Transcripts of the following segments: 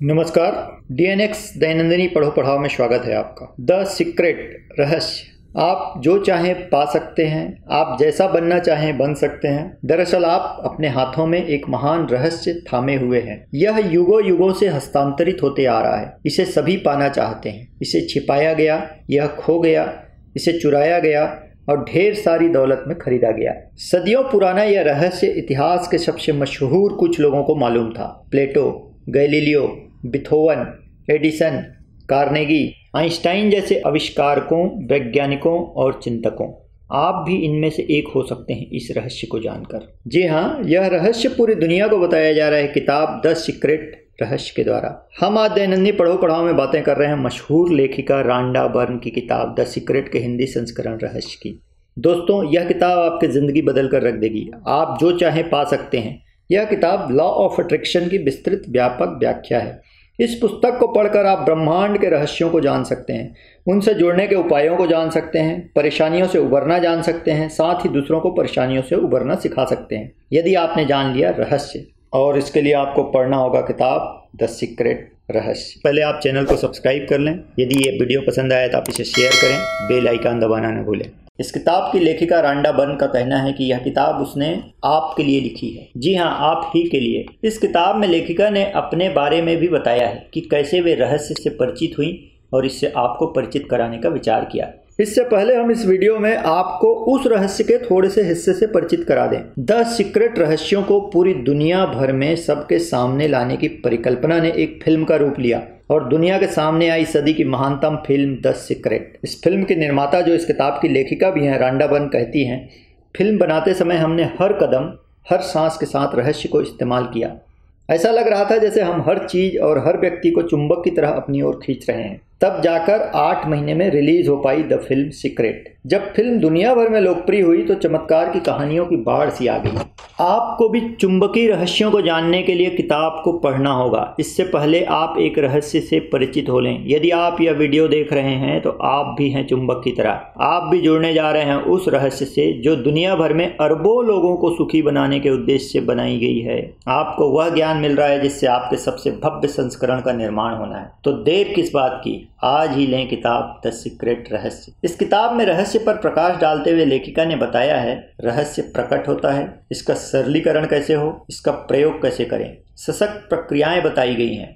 नमस्कार। डीएनएक्स दैनंदिनी पढ़ो पढ़ाओ में स्वागत है आपका। द सीक्रेट रहस्य। आप जो चाहें पा सकते हैं, आप जैसा बनना चाहें बन सकते हैं। दरअसल आप अपने हाथों में एक महान रहस्य थामे हुए हैं। यह युगों युगों से हस्तांतरित होते आ रहा है। इसे सभी पाना चाहते हैं। इसे छिपाया गया, यह खो गया, इसे चुराया गया और ढेर सारी दौलत में खरीदा गया। सदियों पुराना यह रहस्य इतिहास के सबसे मशहूर कुछ लोगों को मालूम था। Plato, Galileo, Beethoven, Edison, Carnegie, Einstein जैसे आविष्कारकों, वैज्ञानिकों और चिंतकों। आप भी इनमें से एक हो सकते हैं इस रहस्य को जानकर। जी हाँ, यह रहस्य पूरी दुनिया को बताया जा रहा है किताब द सीक्रेट रहस्य के द्वारा। हम आज दैनंदिनी पढ़ो पढ़ाओ में बातें कर रहे हैं मशहूर लेखिका रांडा बर्न की किताब द सीक्रेट के हिंदी संस्करण रहस्य की। दोस्तों, यह किताब आपकी ज़िंदगी बदल कर रख देगी। आप जो चाहें पा सकते हैं। यह किताब लॉ ऑफ अट्रैक्शन की विस्तृत व्यापक व्याख्या है। इस पुस्तक को पढ़कर आप ब्रह्मांड के रहस्यों को जान सकते हैं, उनसे जुड़ने के उपायों को जान सकते हैं, परेशानियों से उबरना जान सकते हैं, साथ ही दूसरों को परेशानियों से उबरना सिखा सकते हैं यदि आपने जान लिया रहस्य। और इसके लिए आपको पढ़ना होगा किताब द सीक्रेट रहस्य। पहले आप चैनल को सब्सक्राइब कर लें। यदि ये वीडियो पसंद आए तो आप इसे शेयर करें, बेल आइकन दबाना न भूलें। इस किताब की लेखिका रांडा बर्न का कहना है कि यह किताब उसने आपके लिए लिखी है। जी हाँ, आप ही के लिए। इस किताब में लेखिका ने अपने बारे में भी बताया है कि कैसे वे रहस्य से परिचित हुई और इससे आपको परिचित कराने का विचार किया। इससे पहले हम इस वीडियो में आपको उस रहस्य के थोड़े से हिस्से से परिचित करा दें। द सीक्रेट रहस्यों को पूरी दुनिया भर में सबके सामने लाने की परिकल्पना ने एक फिल्म का रूप लिया और दुनिया के सामने आई सदी की महानतम फिल्म द सीक्रेट। इस फिल्म के निर्माता, जो इस किताब की लेखिका भी हैं, रांडा बर्न कहती हैं, फिल्म बनाते समय हमने हर कदम, हर सांस के साथ रहस्य को इस्तेमाल किया। ऐसा लग रहा था जैसे हम हर चीज़ और हर व्यक्ति को चुंबक की तरह अपनी ओर खींच रहे हैं। तब जाकर 8 महीने में रिलीज हो पाई द फिल्म सीक्रेट। जब फिल्म दुनिया भर में लोकप्रिय हुई तो चमत्कार की कहानियों की बाढ़ सी आ गई। आपको भी चुंबकीय रहस्यों को जानने के लिए किताब को पढ़ना होगा। इससे पहले आप एक रहस्य से परिचित हो लें। यदि आप यह वीडियो देख रहे हैं तो आप भी हैं चुंबक की तरह। आप भी जुड़ने जा रहे हैं उस रहस्य से जो दुनिया भर में अरबों लोगों को सुखी बनाने के उद्देश्य से बनाई गई है। आपको वह ज्ञान मिल रहा है जिससे आपके सबसे भव्य संस्करण का निर्माण होना है। तो देर किस बात की, आज ही लें किताब द सीक्रेट रहस्य। इस किताब में रहस्य पर प्रकाश डालते हुए लेखिका ने बताया है रहस्य प्रकट होता है, इसका सरलीकरण कैसे हो, इसका प्रयोग कैसे करें, सशक्त प्रक्रियाएं बताई गई हैं।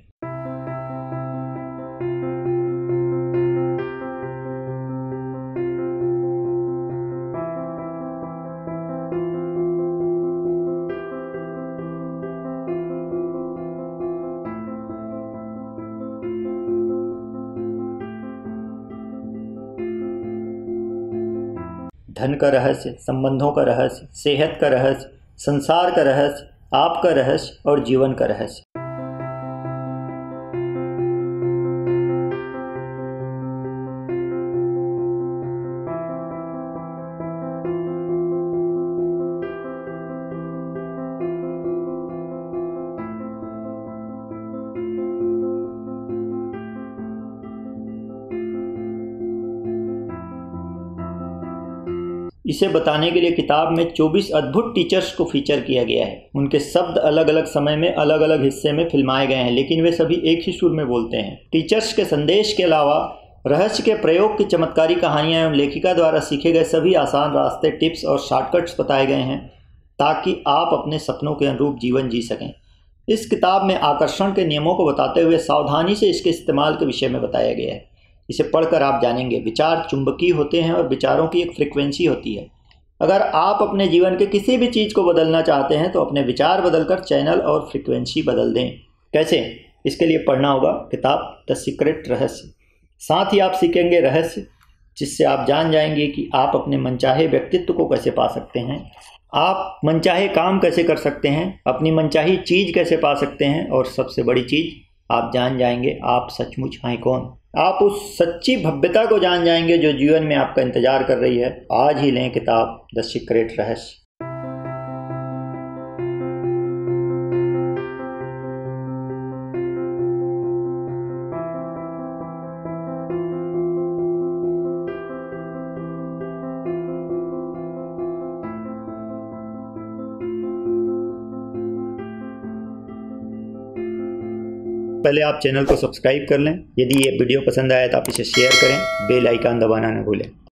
धन का रहस्य, संबंधों का रहस्य, सेहत का रहस्य, संसार का रहस्य, आपका रहस्य और जीवन का रहस्य। इसे बताने के लिए किताब में 24 अद्भुत टीचर्स को फीचर किया गया है। उनके शब्द अलग अलग समय में अलग अलग हिस्से में फिल्माए गए हैं, लेकिन वे सभी एक ही सुर में बोलते हैं। टीचर्स के संदेश के अलावा रहस्य के प्रयोग की चमत्कारी कहानियां एवं लेखिका द्वारा सीखे गए सभी आसान रास्ते, टिप्स और शॉर्टकट्स बताए गए हैं ताकि आप अपने सपनों के अनुरूप जीवन जी सकें। इस किताब में आकर्षण के नियमों को बताते हुए सावधानी से इसके इस्तेमाल के विषय में बताया गया है। इसे पढ़कर आप जानेंगे विचार चुंबकीय होते हैं और विचारों की एक फ्रीक्वेंसी होती है। अगर आप अपने जीवन के किसी भी चीज़ को बदलना चाहते हैं तो अपने विचार बदलकर चैनल और फ्रीक्वेंसी बदल दें। कैसे? इसके लिए पढ़ना होगा किताब द सीक्रेट रहस्य। साथ ही आप सीखेंगे रहस्य जिससे आप जान जाएंगे कि आप अपने मनचाहे व्यक्तित्व को कैसे पा सकते हैं, आप मनचाहे काम कैसे कर सकते हैं, अपनी मनचाही चीज़ कैसे पा सकते हैं और सबसे बड़ी चीज़, आप जान जाएंगे आप सचमुच हैं कौन। आप उस सच्ची भव्यता को जान जाएंगे जो जीवन में आपका इंतजार कर रही है। आज ही लें किताब द सीक्रेट रहस्य। पहले आप चैनल को सब्सक्राइब कर लें। यदि ये वीडियो पसंद आया तो आप इसे शेयर करें, बेल आइकन दबाना न भूलें।